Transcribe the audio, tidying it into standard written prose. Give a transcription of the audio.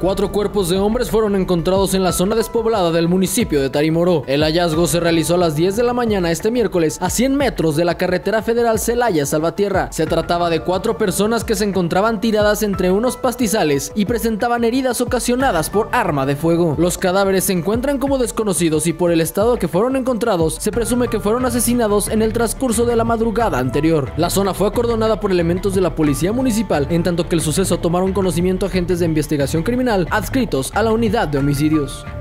4 cuerpos de hombres fueron encontrados en la zona despoblada del municipio de Tarimoró. El hallazgo se realizó a las 10 de la mañana este miércoles a 100 metros de la carretera federal Celaya-Salvatierra. Se trataba de 4 personas que se encontraban tiradas entre unos pastizales y presentaban heridas ocasionadas por arma de fuego. Los cadáveres se encuentran como desconocidos y por el estado que fueron encontrados se presume que fueron asesinados en el transcurso de la madrugada anterior. La zona fue acordonada por elementos de la policía municipal, en tanto que el suceso tomaron conocimiento agentes de investigación criminal adscritos a la unidad de homicidios.